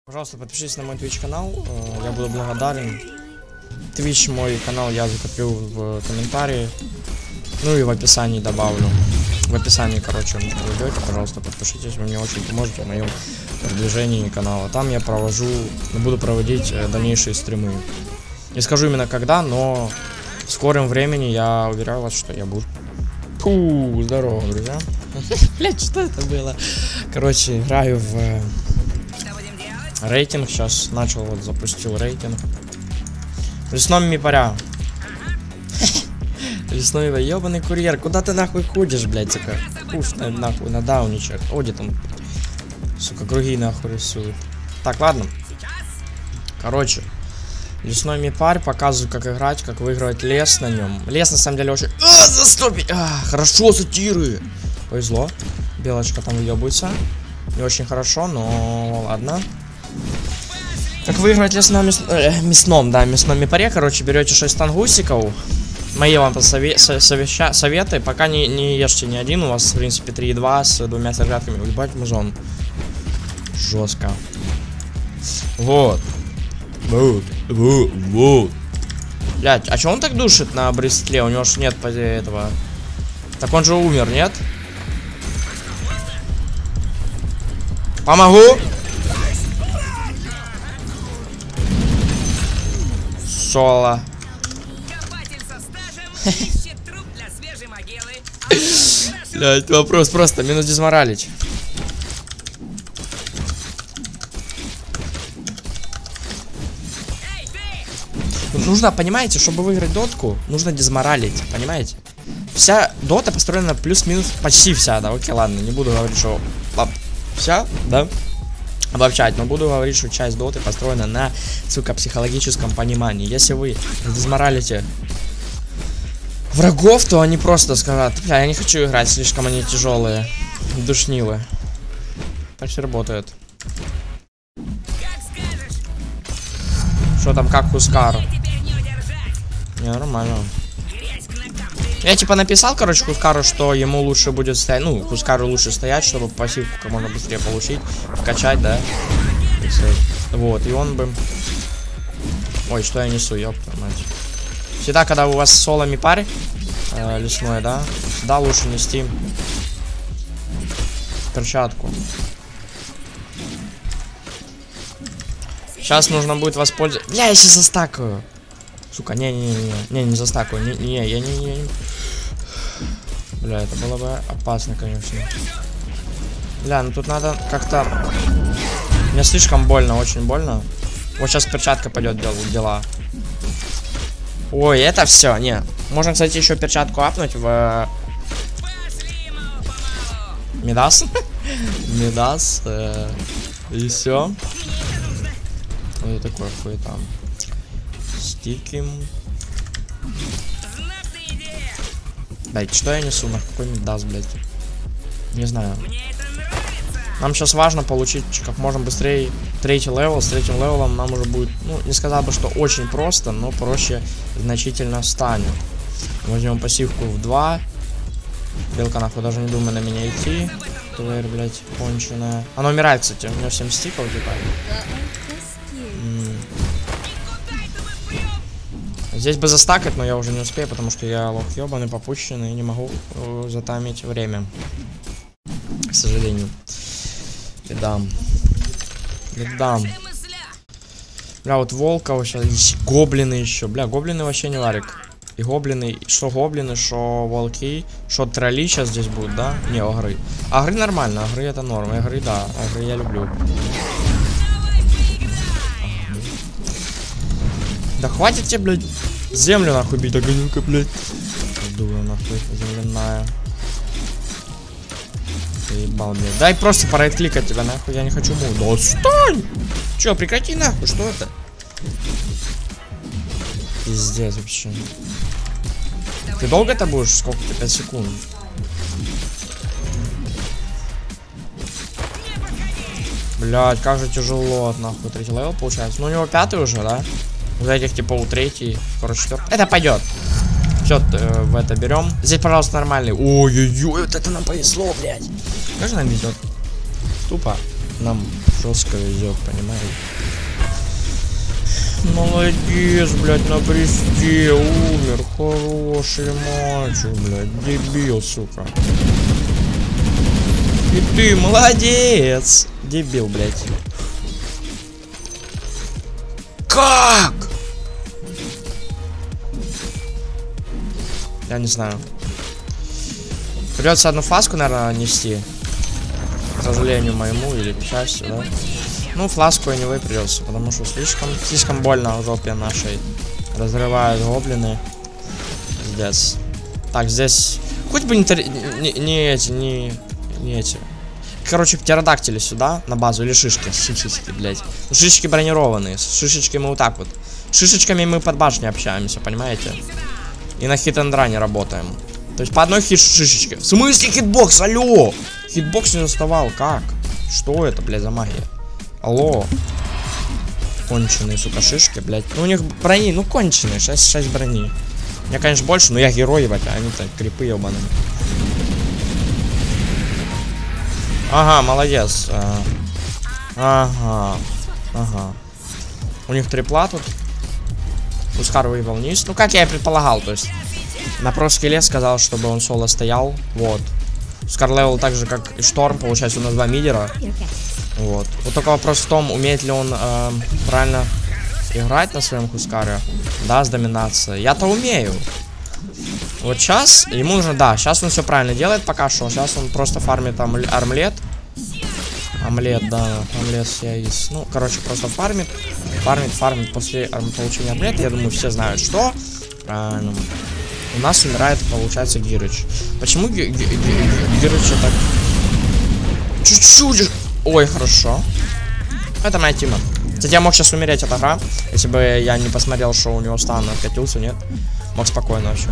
Пожалуйста, подпишись на мой Twitch канал, я буду благодарен. Twitch мой канал я закреплю в комментарии, ну и в описании добавлю. В описании, короче, вы пожалуйста, подпишитесь, вы мне очень поможете в моем продвижении канала. Там я буду проводить дальнейшие стримы. Не скажу именно когда, но в скором времени я уверяю вас, что я буду. Фу, здорово, друзья. Блять, что это было? Короче, играю в рейтинг. Сейчас начал, вот запустил рейтинг. Лесном мипаря. Лесной ебаный курьер. Куда ты нахуй ходишь, блять, сука? Пусть нахуй на дауничек. О, где там? Сука, круги нахуй рисует. Так, ладно. Короче. Лесной мипарь, показываю, как играть, как выигрывать лес на нем. Лес на самом деле очень... застопить! Хорошо, сатиры! Повезло. Белочка там въебывается. Не очень хорошо, но ладно. Как выигрывать лес на мясном мипаре, короче, берете 6 тангусиков. Мои вам советы. Пока не ешьте ни один, у вас, в принципе, 3,2 с 2 сержатками. Ебать, музон. Жестко. Вот. Вот. Блять, а чё он так душит на брестле? У него ж нет этого. Так он же умер, нет? Помогу! Соло. Блять, вопрос просто минус дезморалить. Нужно, понимаете, чтобы выиграть дотку, нужно дезморалить, понимаете? Вся дота построена плюс-минус, почти вся, да, окей, ладно, не буду говорить, что вся, да, обобщать, но буду говорить, что часть доты построена на, сука, психологическом понимании. Если вы дезморалите врагов, то они просто скажут: бля, я не хочу играть, слишком они тяжелые, душнилы. Так все работает. Что там, как Хускару? Не, нормально. Я типа написал, короче, Хускару, что ему лучше будет стоять. Ну, Хускару лучше стоять, чтобы пассивку как можно быстрее получить, вкачать, да. Вот, и он бы... Ой, что я несу, ёпта мать. Всегда, когда у вас соло мипарь лесной, да, всегда лучше нести перчатку. Сейчас нужно будет воспользоваться... Бля, я сейчас застакаю. Сука, не застакаю. Я не... Бля, это было бы опасно, конечно. Бля, ну тут надо как-то... Мне слишком больно, очень больно. Вот сейчас перчатка пойдет дела. Ой, это все, не. Можно, кстати, еще перчатку апнуть в... Мидас. Мидас. И все. Вот такой хуй там. Стиким. Блять, что я несу? На какой Мидас, блять? Не знаю. Нам сейчас важно получить как можно быстрее третий левел. С третьим левелом нам уже будет, ну, не сказал бы, что очень просто, но проще значительно станет. Возьмем пассивку в 2. Белка нахуй даже не думает на меня идти. ТВР, блять, конченая. Она умирает, кстати. У нее 7 стиков, типа. Здесь бы застакать, но я уже не успею, потому что я лох ебаный, попущенный и не могу затаймить время. К сожалению. Бедам. Бля, вот волка сейчас. Гоблины еще. Бля, гоблины вообще не варик. И гоблины, что волки, что тролли сейчас здесь будут, да? Не, огры. Огры нормально, огры это норм. Огры, да, огры я люблю. Да хватит тебе, блядь, землю нахуй бить, огонюка, блядь. Дура нахуй, земляная. Ты ебал, блядь. Дай просто порайт-кликать тебя, нахуй, я не хочу муть. Да отстань! Че, прекрати нахуй, что это? Пиздец вообще. Ты долго это будешь? Сколько ты? 5 секунд. Блядь, как же тяжело, нахуй, третий левел получается. Ну у него 5 уже, да? Вот этих типа у 3, скоро 4. Это пойдет. Все, в это берем. Здесь, пожалуйста, нормальный. Ой-ой-ой, вот это нам повезло, блядь. Как же нам везет? Тупо нам жестко везет, понимаете? Молодец, блядь, на бресте умер. Хороший мальчик, блядь. Дебил, сука. И ты молодец. Дебил, блядь. Как? Я не знаю. Придется одну фласку, наверное, нести. К сожалению моему или к счастью, да? Ну, фласку anyway придется, потому что слишком больно в жопе нашей. Разрывают гоблины. Здесь. Так, здесь. Хоть бы не эти. Короче, птеродактили сюда, на базу, или шишки. Шишечки, блядь. Шишечки бронированные. С шишечками вот так вот. С шишечками мы под башней общаемся, понимаете? И на хит-энд-ране работаем. То есть по одной шишечке. В смысле хитбокс? Алло! Хитбокс не заставал. Как? Что это, блядь, за магия? Алло. Конченые, сука, шишки, блядь. Ну, у них брони, ну, конченые. 6 брони. Мне, конечно, больше, но я герой, ебать. А они-то крипы ебаные. Ага, молодец. Ага. У них трипла тут. Ускар выебал вниз. Ну, как я и предполагал, то есть. На проскилле сказал, чтобы он соло стоял. Вот. Ускар левел так же, как и Шторм. Получается, у нас 2 мидера. Вот. Вот только вопрос в том, умеет ли он правильно играть на своем Хускаре. Да, с доминацией. Я-то умею. Вот сейчас ему нужно, да, сейчас он все правильно делает пока что. Сейчас он просто фармит там армлет. Омлет, да, омлет яиц. Ну, короче, просто фармит. После получения омлета. Я думаю, все знают, что. Правильно. У нас умирает, получается, Гирыч. Почему Гирыча так... Чуть-чуть... Ой, хорошо. Это моя тима. Кстати, я мог сейчас умереть от игра, если бы я не посмотрел, что у него стан откатился, нет. Мог спокойно вообще.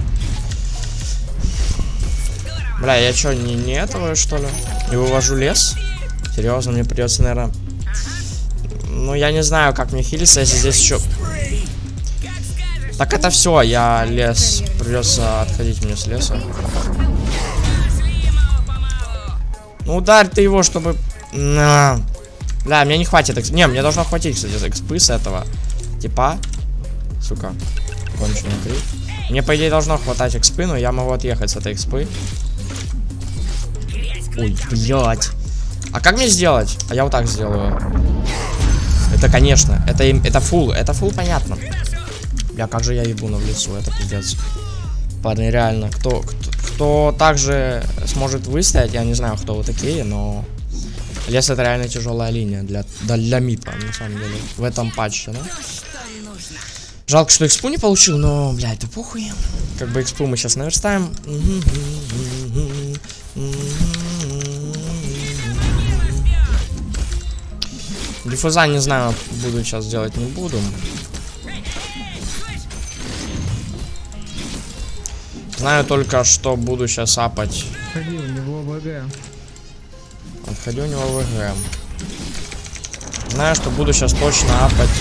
Бля, я что, не этого, что ли? Не вывожу лес? Серьезно, мне придется, наверное... Ну, я не знаю, как мне хилиться, если здесь еще... Так это все, я лес. Придется отходить мне с леса. Ну, ударь ты его, чтобы... Бля, мне не хватит экспы. Не, мне должно хватить, кстати, экспы с этого. Типа. Сука. Конченый крик. Мне, по идее, должно хватать экспы, но я могу отъехать с этой экспы. Ой, блядь. А как мне сделать? А я вот так сделаю. Это, конечно. Это фул. Это фул, понятно. Бля, как же я ебуну в лицо. Это пиздец. Парни, реально. Кто также сможет выстоять, я не знаю, кто вы такие, но... Лес — это реально тяжелая линия для мипа, на самом деле. В этом патче, да? Жалко, что экспу не получил, но, блядь, да похуй. Как бы экспу мы сейчас наверстаем. Диффуза, не знаю, буду сейчас делать, не буду. Знаю только, что буду сейчас апать. Ходи, у него ВГ. Отходи, у него ВГ. Знаю, что буду сейчас точно апать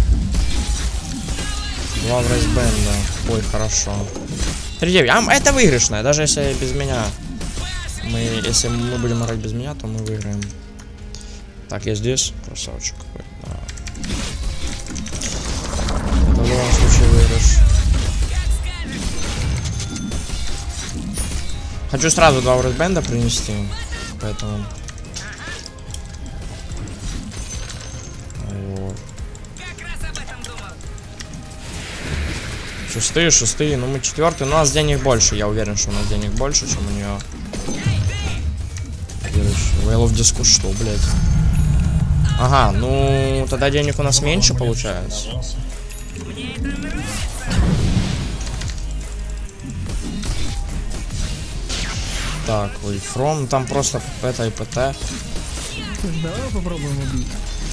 2 в рейсбенда. Ой, хорошо. 3-9. Это выигрышная, даже если без меня. Если мы будем играть без меня, то мы выиграем. Так, я здесь. Красавчик какой. Да. Это в любом случае выигрыш. Хочу сразу 2 рейсбенда принести. Поэтому... Шестые, ну мы 4-й, но у нас денег больше, я уверен, что у нас денег больше, чем у нее. Вейл в диску, что, блядь? Ага, ну тогда денег у нас меньше получается. Так, ой, фром, там просто ПТ и ПТ. Давай попробуем убить.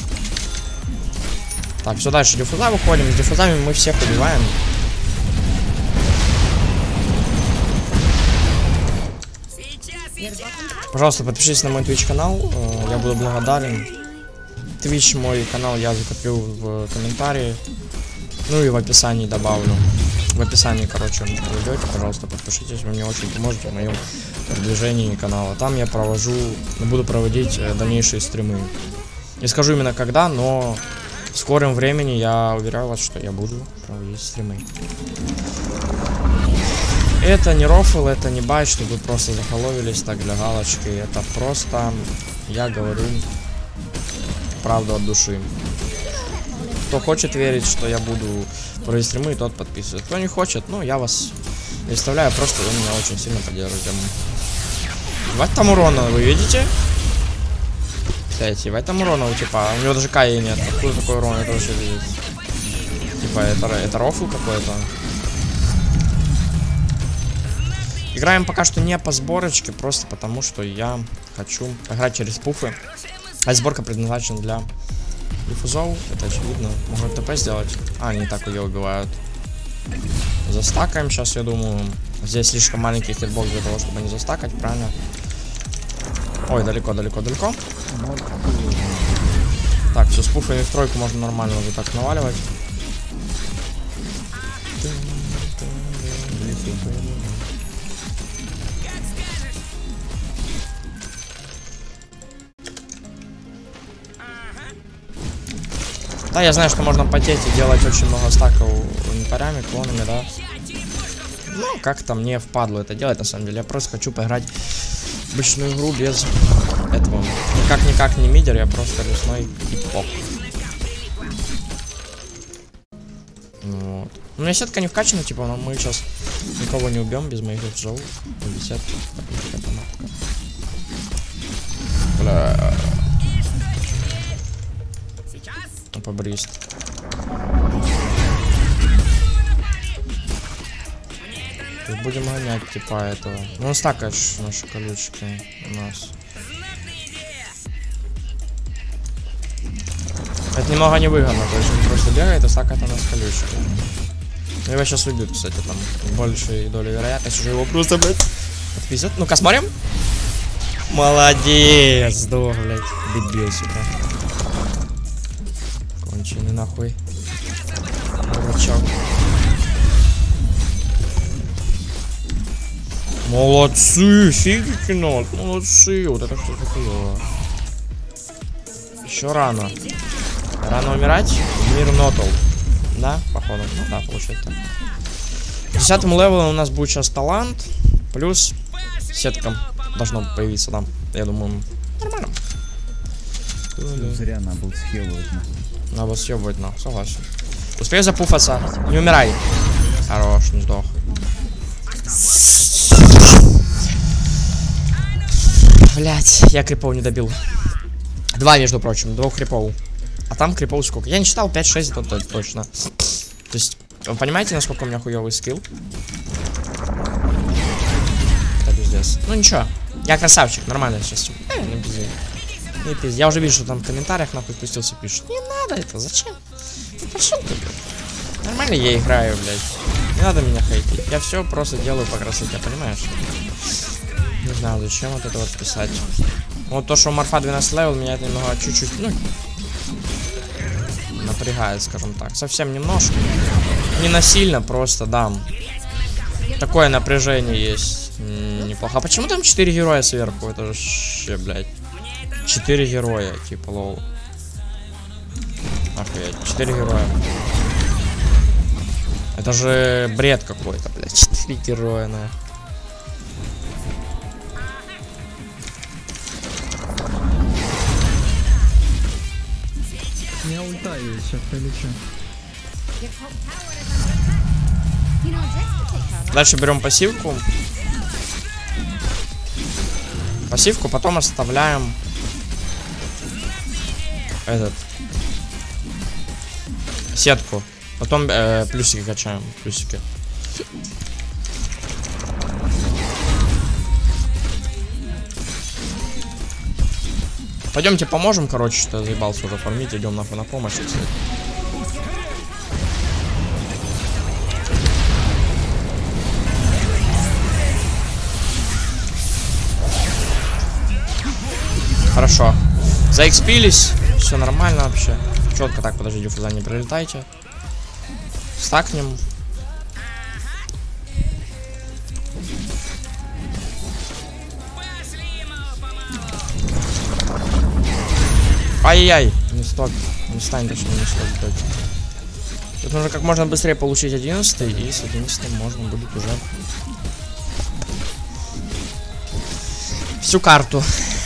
Так, все, дальше диффуза выходим. С диффузами мы всех убиваем. Пожалуйста, подпишитесь на мой Twitch канал. Я буду благодарен. Twitch мой канал я закреплю в комментарии. Ну и в описании добавлю. В описании, короче, пройдете, пожалуйста, подпишитесь. Вы мне очень поможете в моем продвижении канала. Там я буду проводить дальнейшие стримы. Не скажу именно когда, но в скором времени я уверяю вас, что я буду проводить стримы. Это не рофл, это не байт, чтобы вы просто захоловились так для галочки. Это просто я говорю правду от души. Кто хочет верить, что я буду проводить стримы, тот подписывается. Кто не хочет, ну я вас представляю, просто вы меня очень сильно поддерживаете. Ебать там урона, вы видите? Кстати, в этом урона у типа, у него даже КАИ нет. Откуда такой урон, это вообще видеть? Типа, это рофл какой-то. Играем пока что не по сборочке, просто потому что я хочу играть через пуфы. А сборка предназначена для диффузов, это очевидно. Можно ТП сделать. А, они так ее убивают. Застакаем сейчас, я думаю. Здесь слишком маленький хитбокс для того, чтобы не застакать, правильно? Ой, далеко. Так, все, с пуфами в тройку можно нормально уже так наваливать. Да, я знаю, что можно потеть и делать очень много стаков инвентарями, клонами, да. Ну, как-то мне впадло это делать, на самом деле. Я просто хочу поиграть в обычную игру без этого. Никак не мидер, я просто лесной хип-хоп. Вот. У меня сетка не вкачана, типа, но мы сейчас никого не убьем без моих джоу. Бля. Побрист. Будем гонять типа этого. Ну стакаешь наши колючки у нас. Это немного невыгодно, то есть он просто бегает и стакает у нас колючки. Его сейчас убьют, кстати, там большей долей вероятности, уже его просто, блядь, отвезет. Ну-ка, смотрим. Молодец, сдох, блядь, дебил, сука. Конченый нахуй. Дурачок. Молодцы, фигики ноль, молодцы, вот это что такое. Еще рано. Рано умирать? Мир нотал. Да, походу. Ну да, получается. 10-м левелом у нас будет сейчас талант. Плюс сетка должно появиться там. Я думаю, нормально. Зря надо было съебывать. Надо было съебывать, но согласен. Успей запуфаться. Не умирай. Хорош, не сдох. Блять, я крипов не добил. 2, между прочим, 2 крипов. А там крипов сколько? Я не считал, 5-6, то точно. То есть, вы понимаете, насколько у меня хуёвый скилл? Это пиздец. Ну ничего, я красавчик, нормально сейчас. Не пизди. Не пизди. Я уже вижу, что там в комментариях нахуй спустился, пишут. Не надо это, зачем? Ну пошел ты, блядь. Нормально я играю, блядь. Не надо меня хейтить. Я все просто делаю по красоте, понимаешь? Не знаю, зачем вот это вот писать. Вот то, что у Марфа 12 левел, меня это немного чуть-чуть, ну, напрягает, скажем так. Совсем немножко. Не насильно, просто, да. Такое напряжение есть. Неплохо. А почему там 4 героя сверху? Это же вообще, блядь. 4 героя, типа, лоу. Охуеть, 4 героя. Это же бред какой-то, блядь. 4 героя, нахуй. У меня ульта есть, сейчас прилечу. Дальше берем пассивку. Пассивку, потом оставляем этот сетку. Потом плюсики качаем. Плюсики. Пойдемте поможем, короче, что я заебался уже фармить, идем нахуй на помощь. Хорошо. Заэкспились, все нормально вообще. Четко так, подожди, диффуза не прилетайте. Стакнем. Ай-яй-яй. Не стоп. Не стань, точнее, не стоп, блядь. Тут нужно как можно быстрее получить 11-й, и с 11 можно будет уже всю карту.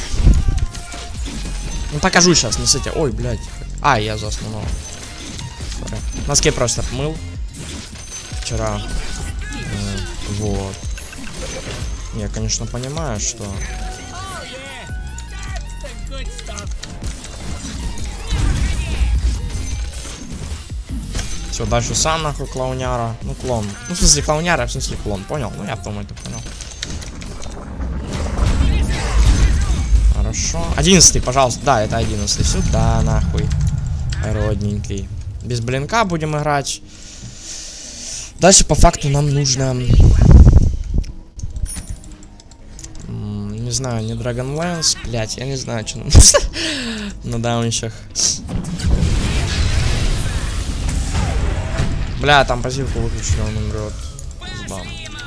Ну покажу сейчас, не сыте. Ой, блядь. А, я заснул. Носки просто помыл вчера. Вот. Я, конечно, понимаю, что... Все, дальше сам нахуй клоуняра. Ну, клон. Ну, в смысле клоуняра, в смысле клон. Понял? Ну, я думаю, ты понял. Хорошо. 11-й, пожалуйста. Да, это 11-й. Сюда, нахуй. Родненький. Без блинка будем играть. Дальше, по факту, нам нужно... Не знаю, не Dragonlance. Блять, я не знаю, что нам нужно на даунищах. Бля, там пассивку выключили, он умрет. Сбам.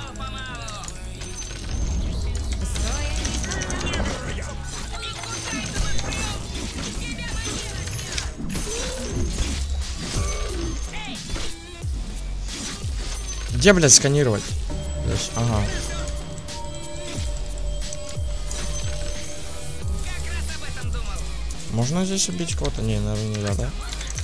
Где, блядь, сканировать? Здесь, ага. Можно здесь убить кого-то? Не, наверное, нельзя, да?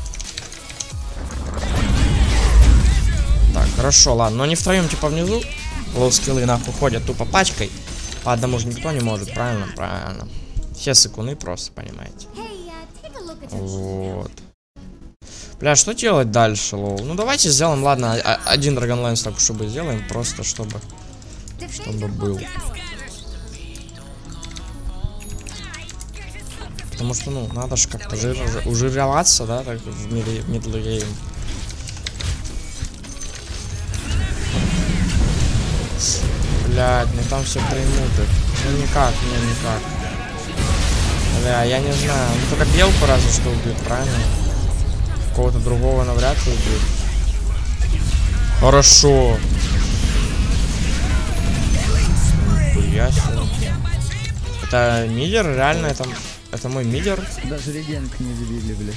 Так, хорошо, ладно. Но не втроем, типа, внизу. Лоу-скиллы нахуй ходят тупо пачкой. По одному же никто не может, правильно? Правильно. Все сыкуны просто, понимаете. Вот. Бля, что делать дальше, лоу? Ну, давайте сделаем, ладно, один Dragonlance так, чтобы сделаем, просто чтобы был. Потому что, ну, надо же как-то ужироваться, да, так, в мире мидлгейм. Блядь, ну там все проймут их. Ну никак, не, никак. Бля, я не знаю. Ну только белку разве что убьют, правильно? Кого-то другого навряд ли убьют. Хорошо. Нихуя себе. Это мидер, реально, это мой мидер. Даже регенк не забили, блядь.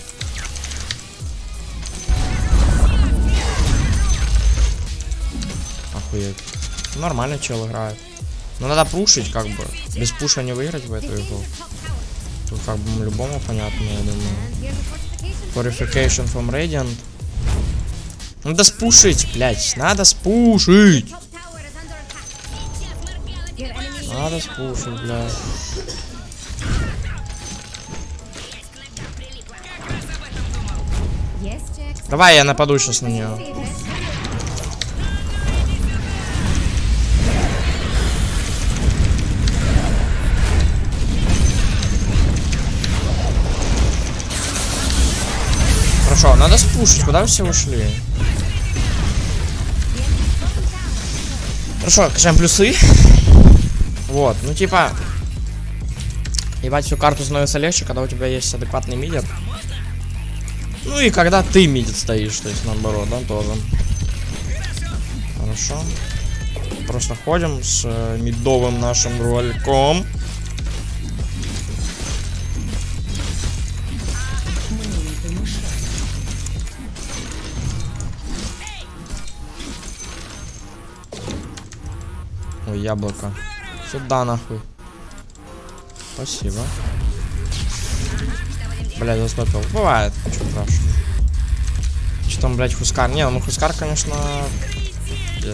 Охуеть. Нормально чел играет. Но надо пушить, как бы. Без пуша не выиграть в эту игру. Тут как бы любому понятно, я думаю. Purification from Radiant. Надо спушить, блядь. Надо спушить. Надо спушить, блядь. Давай я нападу сейчас на нее. Хорошо, надо спушить. Куда вы все ушли? Хорошо, качаем плюсы. Вот, ну типа... Ебать, всю карту становится легче, когда у тебя есть адекватный мидер. Ну и когда ты мидер стоишь, то есть наоборот, да, тоже. Хорошо. Просто ходим с мидовым нашим роликом. Ой, яблоко. Сюда нахуй. Спасибо. Блядь, застопил. Бывает, что страшного. Что там, блядь, Хускар? Не, ну Хускар, конечно... Нет.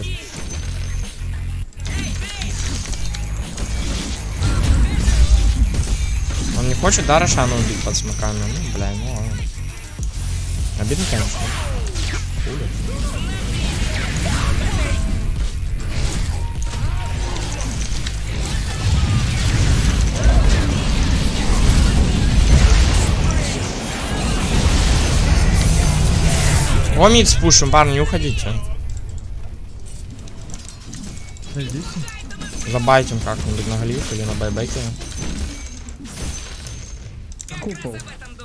Он не хочет, да, Рошана убить под смоками? Ну, бля, ну ладно. Обидно, конечно. Хули. О, мид спушим, парни, не уходите. Забайтим как-нибудь на глиф или на байбеке. Купол.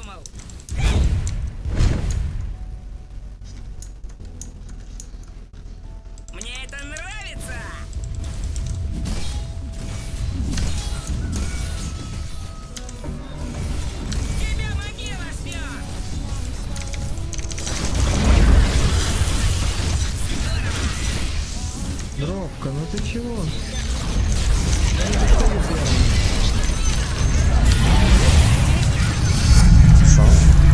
Мне это нравится. Тебе ты чего? Хорошо.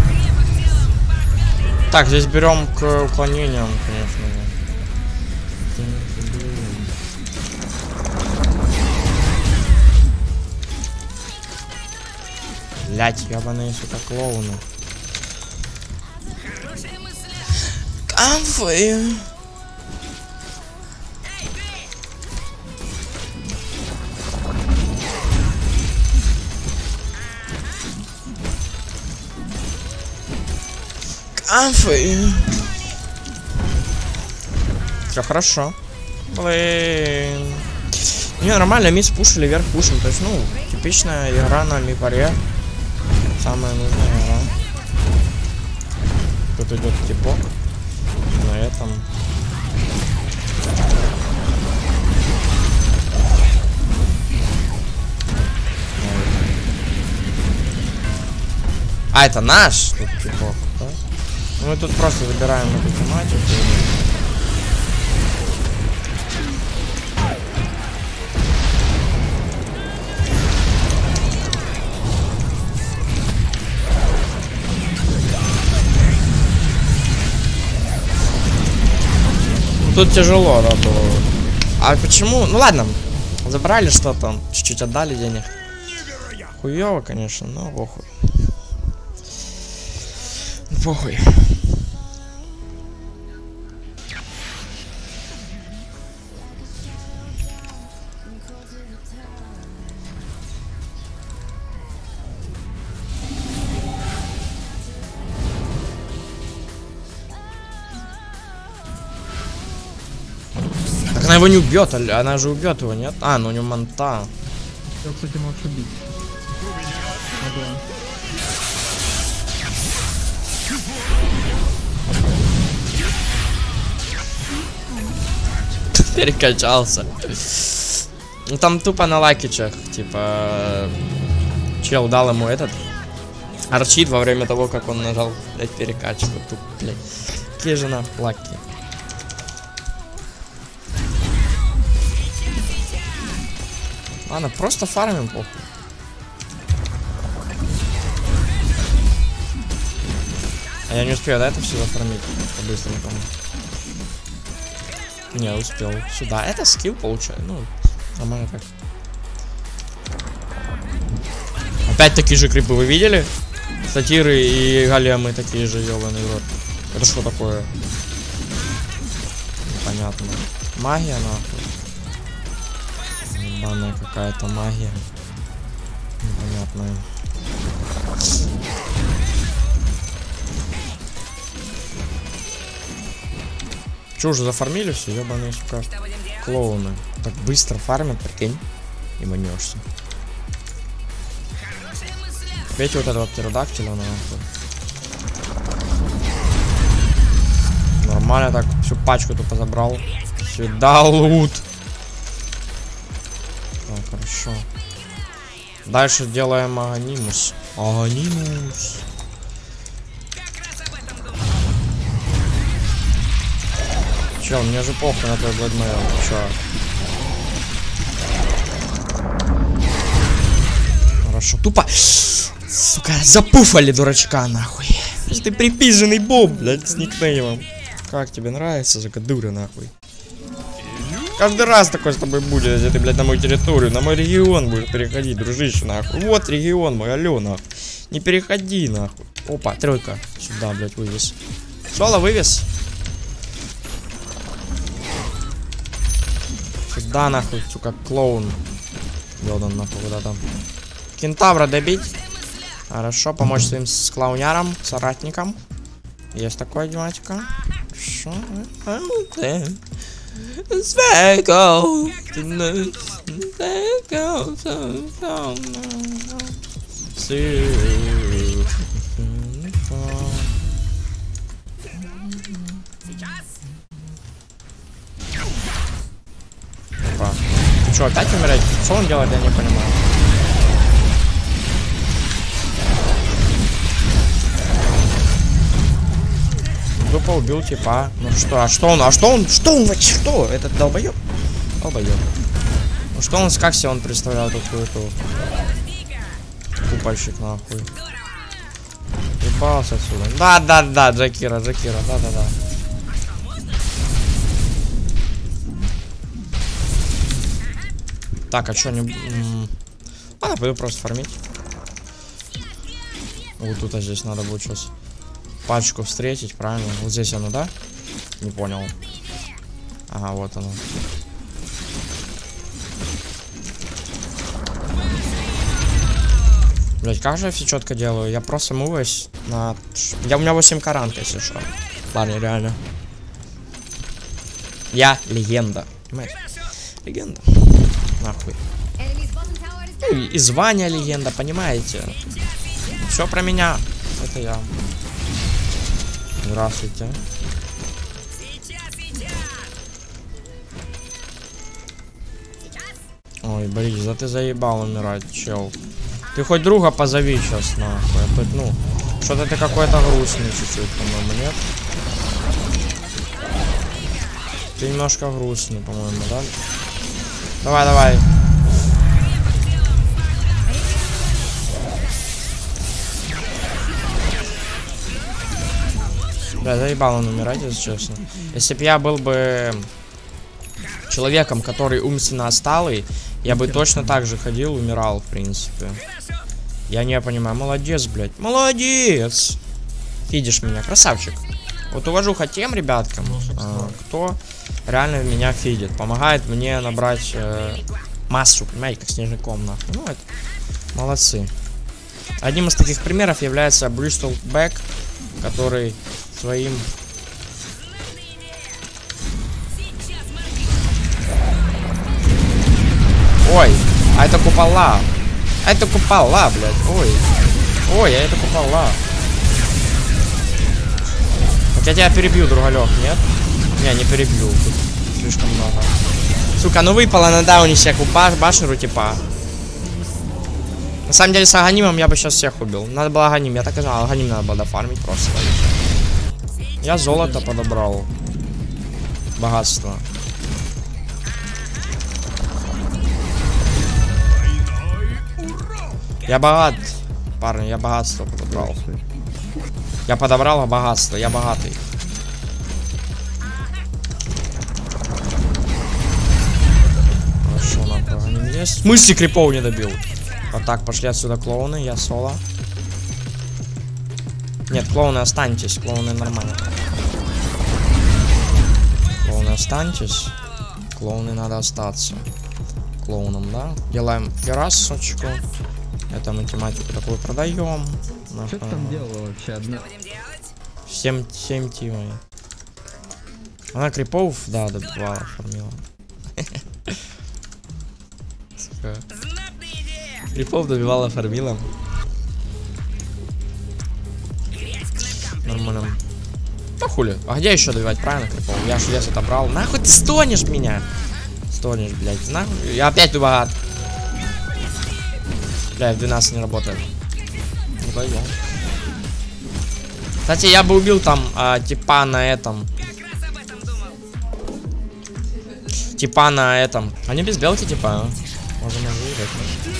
Так, здесь берем к уклонениям, конечно же. Блять, ебаные, сука, клоуны. Конфы. Конфы. Все хорошо. Блин. Не, нормально, мисс пушили, вверх пушим. То есть, ну, типичная игра на мипаре. Самая нужная игра. Тут идет типок. На этом. А, это наш тут типок, да? Мы тут просто выбираем эту тематику. Тут тяжело, да, было. А почему? Ну ладно, забрали что-то, чуть-чуть отдали денег. Хуёво, конечно, но похуй. Похуй. Так она его не убьет, она же убьет его, нет? А, ну у него манта. Я, кстати, можешь убить. Ага. Перекачался. Ну там тупо на лакичах, типа чел дал ему этот арчит во время того, как он нажал, блядь, перекачку. Тупо, блядь. Какие же на лаки. Ладно, просто фармим, похуй. А я не успею, да, это все зафармить по-быстренькому? Не, успел. Сюда. Это скилл получаю. Ну, нормально так. Опять такие же крипы, вы видели? Сатиры и големы такие же, ёбаный рот. Это что такое? Непонятно. Магия, нахуй. Ебаная какая-то магия. Непонятная. Че, уже зафармили все, ебаные, сука, клоуны. Так быстро фармят, прикинь, и манешься. Видите вот этого птеродактиля, нахуй. Нормально так, всю пачку тупо забрал. Сюда лут. Так, хорошо. Дальше делаем анимус. Анимус. Чел, мне же похуй на твой бладмейл, чё? Хорошо, тупо, сука, запуфали дурачка, нахуй. Ты припизженный боб, блядь, с никнеймом. Как тебе нравится, сука, дура, нахуй? Каждый раз такой с тобой будет, если ты, блядь, на мою территорию, на мой регион будешь переходить, дружище, нахуй. Вот регион мой, алё, нахуй. Не переходи, нахуй. Опа, тройка. Сюда, блядь, вывез. Соло вывез. Сюда, нахуй, сука, клоун. Йодан, нахуй, куда там. Кентавра добить. Хорошо, помочь своим с клоунярам, соратникам. Есть такое, тематика. Хорошо. Ты что, опять умирать? Что он делает, я не понимаю. Тупо убил типа. Ну что, что он, что? Этот долбоёб? долбоёб. Ну что он, как себе он представлял такую-то? Купальщик, нахуй. Ебался отсюда. Да, Джакира, да. Так, а чё не... Ладно, пойду просто фармить. Вот тут, а здесь надо будет сейчас пачку встретить, правильно? Вот здесь оно, да? Не понял. Ага, вот оно. Блять, как же я все четко делаю? Я просто муваюсь на... У меня 8к ранг, если что. Ладно, реально. Я легенда. Понимаешь? Легенда. Нахуй. И звание легенда, понимаете? Все про меня. Это я. Здравствуйте. Ой, Борис, да ты заебал умирать, чел. Ты хоть друга позови сейчас, нахуй. А тут, ну, что-то ты какой-то грустный чуть-чуть, по-моему, нет? Ты немножко грустный, по-моему, да? Давай. Бля, заебал он умирать, если честно. Если бы я был бы человеком, который умственно отсталый, я бы точно так же ходил, умирал, в принципе. Я не понимаю. Молодец, блядь. Молодец! Фидишь меня, красавчик. Вот уважуха тем ребяткам, кто реально меня фидит. Помогает мне набрать массу, понимаете, как снежный-ком, нахуй. Ну, это молодцы. Одним из таких примеров является Bristol Back, который своим... Ой, а это купола. А это купола, блядь. Ой, а это купола. Так я тебя перебью, другалек, нет? Не перебью. Тут слишком много. Сука, ну выпало на дауне всех башнеру, типа. На самом деле с Аганимом я бы сейчас всех убил. Надо было Аганим, я так и знал, Аганим надо было дофармить просто. Я золото подобрал. Богатство. Я богат, парни, я богатство подобрал. Я подобрал богатство, я богатый. Хорошо, нахуй, не есть. В смысле крипов не добил? Вот так, пошли отсюда клоуны, я соло. Нет, клоуны останьтесь, клоуны нормально. Клоуны останьтесь. Клоуны надо остаться. Клоуном, да? Делаем террасочку. Это математику такую продаем. Что ты там делала вообще одна? 7 тимой. Она крипов, да, добивала, фармила. Крипов добивала, фармила. Нормально. Ну хули. А где еще добивать, правильно, крипов? Я ж лес отобрал. Нахуй ты стонешь меня? Стонешь, блядь. Нахуй. Я опять богат. Бля, 12 не работает. Ну, пойдем. Кстати, я бы убил там типа на этом. Типа на этом. Они без белки, типа. Можем выиграть.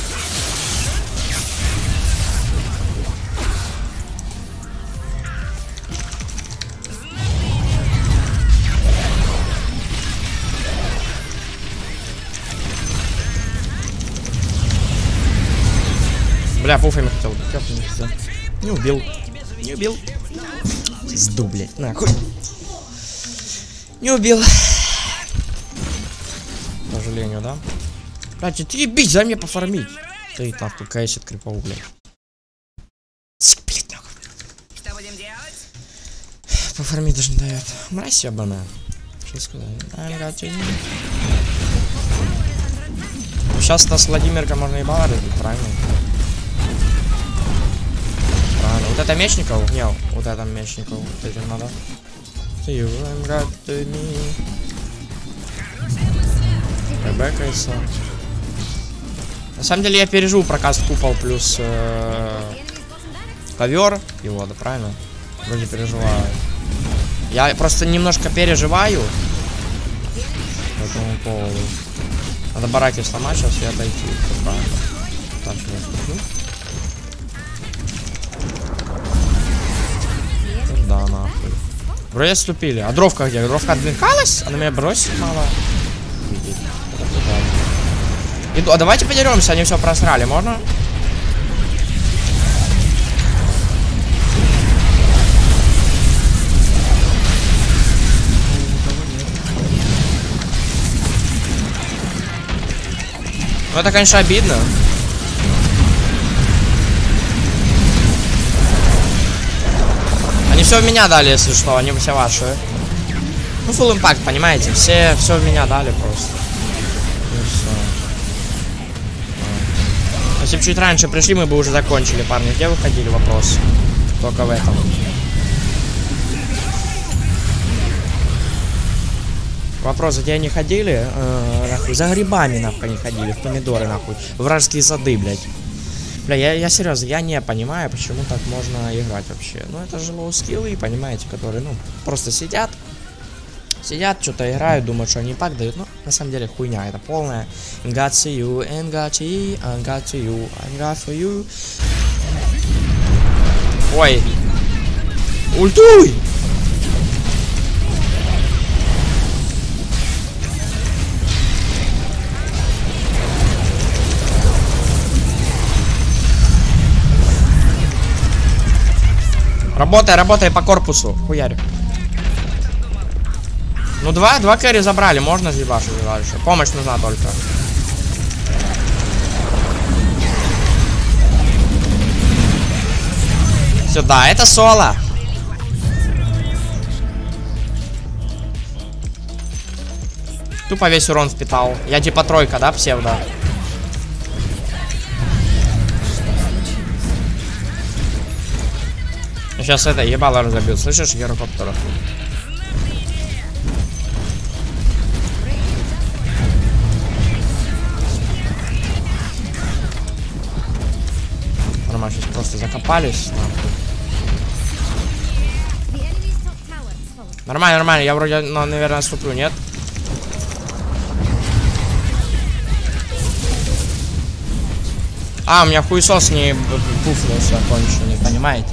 Бля, пуфами хотел. Не убил. Не убил. Пизду, блядь, нахуй. Не убил. К сожалению, да? Блядь, ты ебись, дай мне пофармить. Ты так тут кайсит крипов, блядь. Блядь, нахуй. Что будем делать? Пофармить даже не дает. Мразь ебаная. Что сказать? Сейчас-то с Владимирка можно и баллы, правильно? Правильно. Вот это мечников? Не, вот это мечников. Вот этим надо. Ребекается. На самом деле я пережил прокаст купол плюс ковер его, да, правильно? Вроде переживаю. Я просто немножко переживаю по этому поводу. Надо бараки сломать сейчас и отойти. Так, да, нахуй. Вроде отступили. А дровка где? Дровка отвлекалась? Она меня бросит мало. Иду. А давайте подеремся, они все просрали, можно? Ну это, конечно, обидно. Они все в меня дали, если что, они все ваши. Ну, full impact, понимаете? Все в меня дали просто. И все. Если бы чуть раньше пришли, мы бы уже закончили, парни. Где вы ходили? Вопрос. Только в этом. Вопрос, где они ходили? Нахуй, за грибами, нахуй, они ходили, в помидоры, нахуй. Вражеские сады, блядь. Бля, я серьезно, я не понимаю, почему так можно играть вообще. Ну, это же лоу-скиллы, понимаете, которые, ну, просто сидят, что-то играют, думают, что они пак дают. Ну, на самом деле, хуйня, это полная. Got to you, and got to you, and got to you, and got for you. Ой. Ультуй! Работай по корпусу. Хуярь. Ну, два кэри забрали. Можно съебашить дальше. Помощь нужна только. Сюда. Это соло. Тупо весь урон впитал. Я типа тройка, да, псевдо? Сейчас это ебало разобьют, слышишь, гирокоптера? Нормально, сейчас просто закопались. Нормально, я вроде, ну, наверное, ступлю, нет? А, у меня хуесос не пуфнулся конченый, понимаете?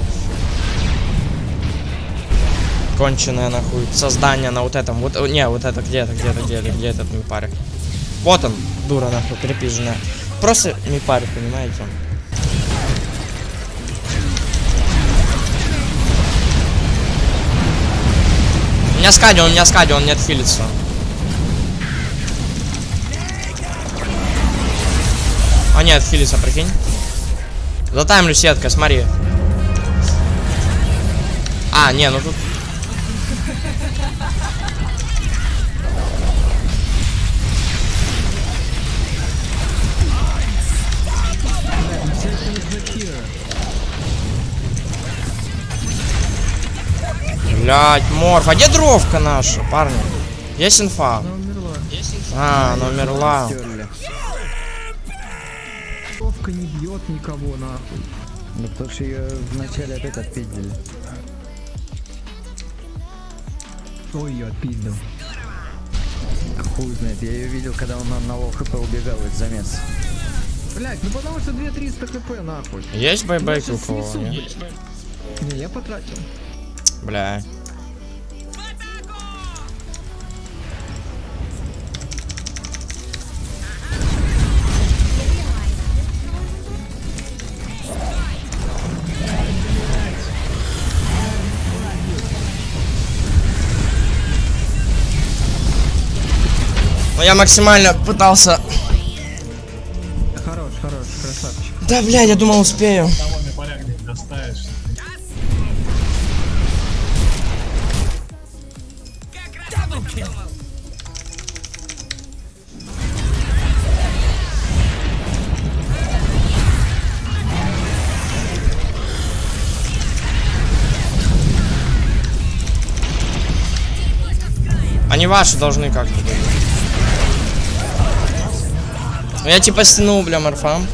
Конченое нахуй создание на вот этом. Вот, не, вот это где этот не парик. Вот он, дура нахуй, перепиженная. Просто не парик, понимаете? У меня скади, он не отхилится. А нет, отхилится, прикинь. Затаймлю сеткой, смотри. А, не, ну тут. Блять, морф. А где дровка наша, парни? Есть инфа? Она умерла. А, она умерла. Дровка не бьет никого, нахуй. Ну потому что ее вначале опять отпиздили. Кто ее отпиздил? Хуй знает, я ее видел, когда он на лоу хп убегал из замес. Блять, ну потому что 2300 хп, нахуй. Есть байбеки у кого? Не, Не, я потратил. бля. Ну я максимально пытался. Хорош, красавчик. Да, бля, я думал успею. Они ваши должны как-то быть. Ну я типа стянул, бля, морфам.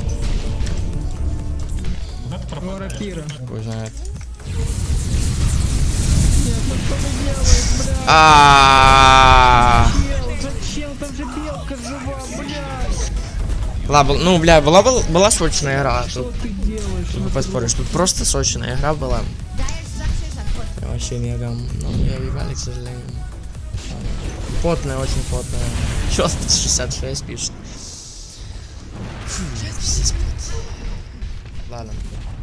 Рапира. Хуй знает. Зачем там же белка Ну, бля, была сочная игра. Что Тут, ты делаешь? тут не поспоришь, тут просто сочная игра была. Вообще мега. Но мне въебали, к сожалению. Потная, очень потная. Чё, 66 пишет. Фу, блядь, пиздец, блядь. Ладно.